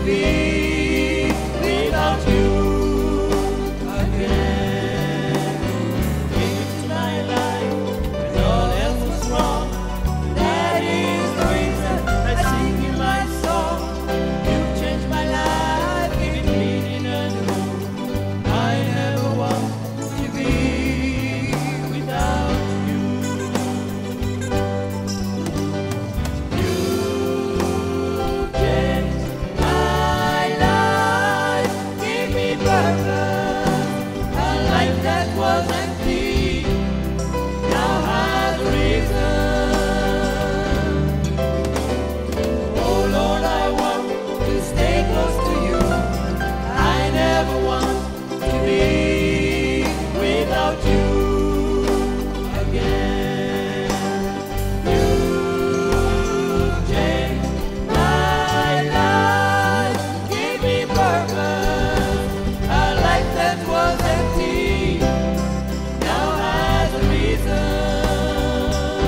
be without you again. Came into my life when all else was wrong. That is the reason I sing you my song. You changed my life, giving meaning anew. I never want to be without you. You changed my life, gave me purpose. A life that was empty now has a reason. Oh Lord, I want to stay close to you. I never want to be without you again. You changed my life, gave me purpose. A life that was empty now has a reason.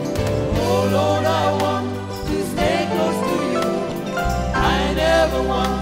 Oh Lord, I want to stay close to you. I never want